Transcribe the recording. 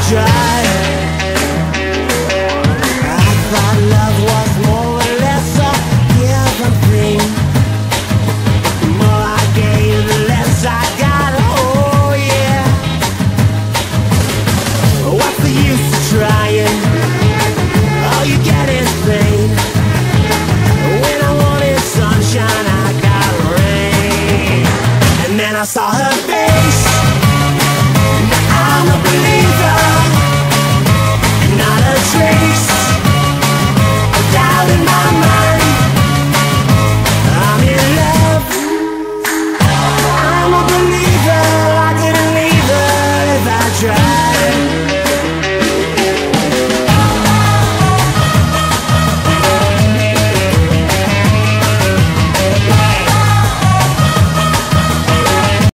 try. I thought love was more or less a given thing. The more I gave, the less I got. Oh yeah. What's the use of trying? All you get is pain. When I wanted sunshine, I got rain. And then I saw her face.